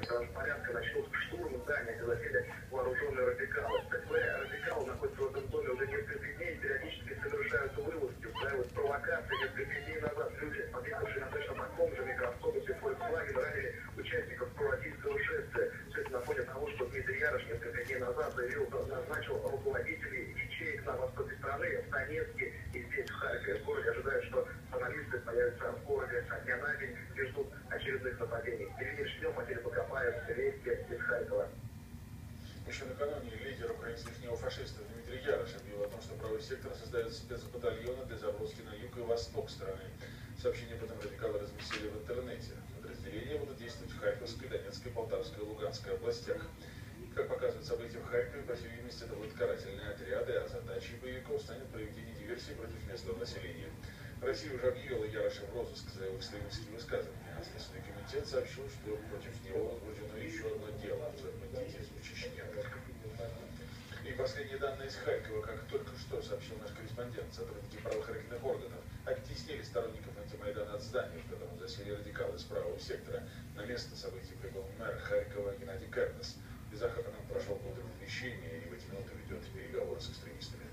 стражи порядка начнут штурм здания, где засели вооруженные радикалы. Радикалы находятся в этом доме уже несколько дней, периодически совершаются вылазки, устраивают провокации. Несколько дней назад люди, подъехавшие на точно таком же микроавтобусе Volkswagen, ранили участников пророссийского шествия. Все это на фоне того, что Дмитрий Ярош несколько дней назад назначил руководителей ячеек на востоке страны, в Донецке и здесь, в Харькове. В городе ожидают, что журналисты появятся в городе со дня на день и ждут очередных нападений. Ирина Шнем, Матильда Бакопаев, Вести из Харькова. Еще накануне лидер украинских неофашистов Дмитрий Ярош объявил о том, что правый сектор создает спецбатальоны для заброски на юг и восток страны. Сообщение об этом радикалы разместили в интернете. Подразделения будут действовать в Харьковской, Донецкой, Полтавской и Луганской областях. Как показывают события в Харькове, по всей видимости, это будут карательные отряды, а задачей боевиков станет проведение диверсий против местного населения. Россия уже объявила Яроша в розыск за его экстремистские высказывания, а Следственный комитет сообщил, что против него возбуждено еще одно дело за бандитизм в Чечне. И последние данные из Харькова, как только что сообщил наш корреспондент, сотрудники правоохранительных органов оттеснили сторонников антимайдана от здания, в котором засели радикалы из правого сектора. На место событий прибыл мэр Харькова Геннадий Кернес. Из Ахатана прошел под вещение и в эти минуты ведет переговоры с экстремистами.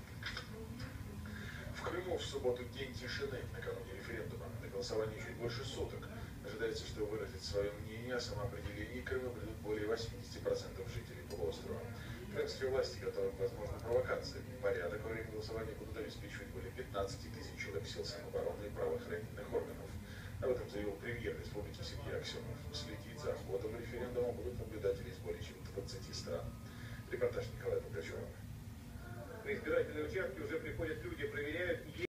В Крыму в субботу день тишины накануне референдума. На голосование чуть больше суток. Ожидается, что выразить свое мнение о самоопределении Крыма придут более 80% жителей полуострова. Крымские власти готовы к возможным провокациям. Порядок во время голосования будут обеспечивать более 15 тысяч человек сил самообороны и правоохранительных органов. Об этом заявил премьер республики Сергей Аксенов. Следить за ходом референдума будут наблюдатели из более чем 20 стран. Репортаж Николая Пугачева. На избирательные участки уже приходят люди, проверяют,